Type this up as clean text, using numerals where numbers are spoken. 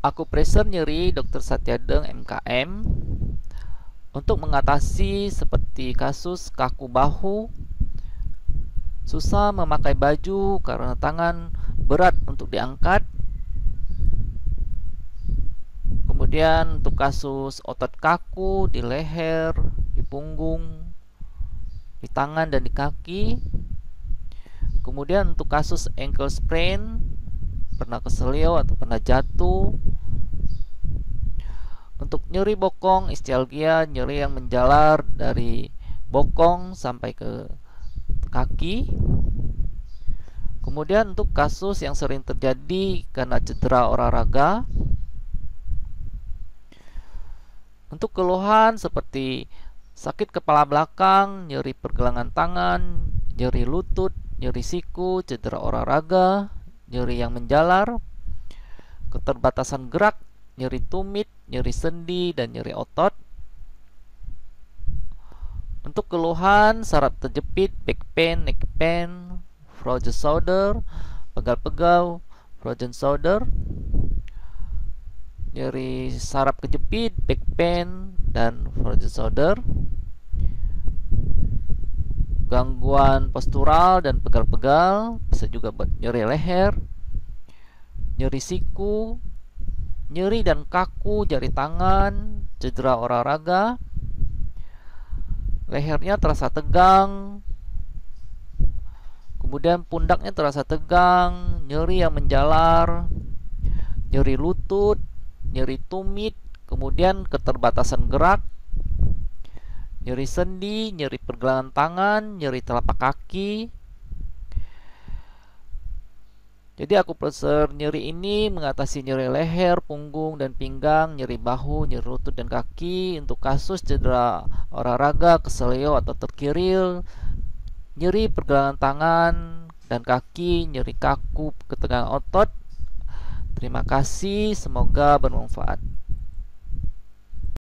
Akupresur nyeri Dr. Satyadeng MKM untuk mengatasi seperti kasus kaku bahu, susah memakai baju karena tangan berat untuk diangkat. Kemudian untuk kasus otot kaku di leher, di punggung, di tangan dan di kaki. Kemudian untuk kasus ankle sprain, pernah keselio atau pernah jatuh. Untuk nyeri bokong, ischialgia, nyeri yang menjalar dari bokong sampai ke kaki. Kemudian untuk kasus yang sering terjadi karena cedera olahraga. Untuk keluhan seperti sakit kepala belakang, nyeri pergelangan tangan, nyeri lutut, nyeri siku, cedera olahraga, nyeri yang menjalar, keterbatasan gerak, nyeri tumit, nyeri sendi, dan nyeri otot. Untuk keluhan saraf terjepit, back pain, neck pain, frozen shoulder, pegal-pegal, frozen shoulder, nyeri saraf kejepit, back pain, dan frozen shoulder, gangguan postural dan pegal-pegal, bisa juga buat nyeri leher, nyeri siku, nyeri dan kaku jari tangan, cedera olahraga, lehernya terasa tegang, kemudian pundaknya terasa tegang, nyeri yang menjalar, nyeri lutut, nyeri tumit, kemudian keterbatasan gerak, nyeri sendi, nyeri pergelangan tangan, nyeri telapak kaki. Jadi akupresur nyeri ini mengatasi nyeri leher, punggung, dan pinggang, nyeri bahu, nyeri lutut, dan kaki. Untuk kasus cedera olahraga, keselio atau terkiril, nyeri pergelangan tangan dan kaki, nyeri kaku, ketegangan otot. Terima kasih, semoga bermanfaat.